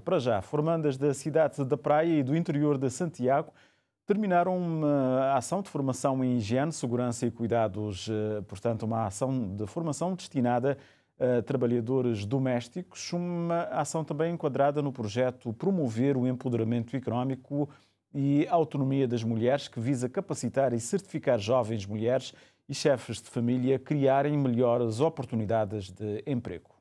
Para já, formandas da cidade da Praia e do interior de Santiago terminaram uma ação de formação em higiene, segurança e cuidados, portanto, uma ação de formação destinada a trabalhadores domésticos, uma ação também enquadrada no projeto Promover o Empoderamento Económico e a Autonomia das Mulheres, que visa capacitar e certificar jovens mulheres e chefes de família a criarem melhores oportunidades de emprego.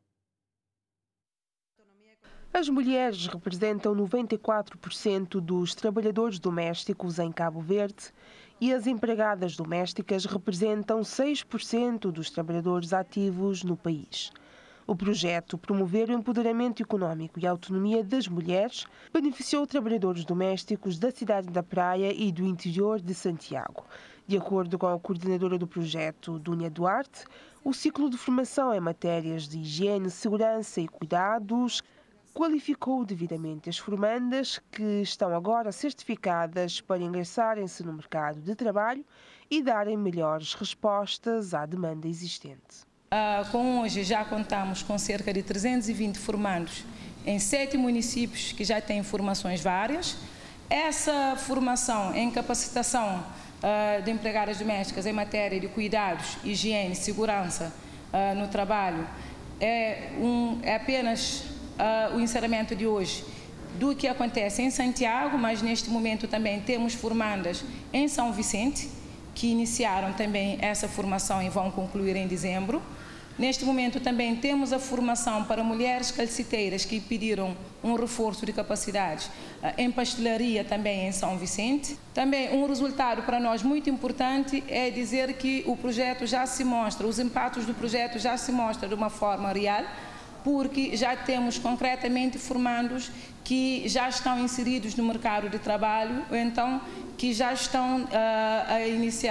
As mulheres representam 94% dos trabalhadores domésticos em Cabo Verde e as empregadas domésticas representam 6% dos trabalhadores ativos no país. O projeto Promover o Empoderamento Económico e a Autonomia das Mulheres beneficiou trabalhadores domésticos da cidade da Praia e do interior de Santiago. De acordo com a coordenadora do projeto, Dúnia Duarte, o ciclo de formação em matérias de higiene, segurança e cuidados qualificou devidamente as formandas, que estão agora certificadas para ingressarem-se no mercado de trabalho e darem melhores respostas à demanda existente. Com hoje já contamos com cerca de 320 formandos em 7 municípios que já têm formações várias. Essa formação em capacitação de empregadas domésticas em matéria de cuidados, higiene e segurança no trabalho é apenas o encerramento de hoje do que acontece em Santiago, mas neste momento também temos formandas em São Vicente, que iniciaram também essa formação e vão concluir em dezembro. Neste momento também temos a formação para mulheres calciteiras que pediram um reforço de capacidades em pastelaria também em São Vicente. Também um resultado para nós muito importante é dizer que o projeto já se mostra, os impactos do projeto já se mostram de uma forma real, porque já temos concretamente formandos que já estão inseridos no mercado de trabalho, ou então que já estão a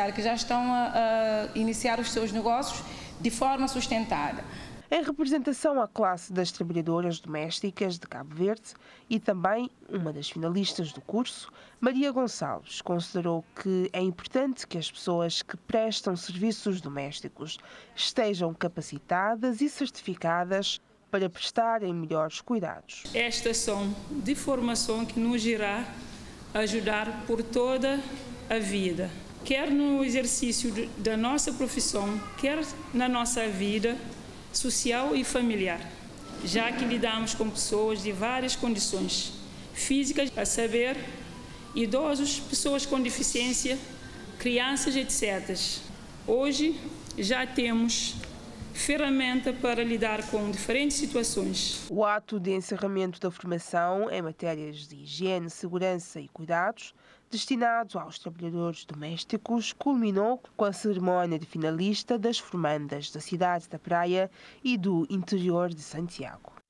iniciar os seus negócios de forma sustentada. Em representação à classe das trabalhadoras domésticas de Cabo Verde e também uma das finalistas do curso, Maria Gonçalves considerou que é importante que as pessoas que prestam serviços domésticos estejam capacitadas e certificadas para prestarem melhores cuidados. Esta ação de formação que nos irá ajudar por toda a vida, quer no exercício da nossa profissão, quer na nossa vida social e familiar, já que lidamos com pessoas de várias condições físicas, a saber, idosos, pessoas com deficiência, crianças, etc. Hoje já temos ferramenta para lidar com diferentes situações. O ato de encerramento da formação em matérias de higiene, segurança e cuidados destinados aos trabalhadores domésticos culminou com a cerimónia de finalista das formandas da cidade da Praia e do interior de Santiago.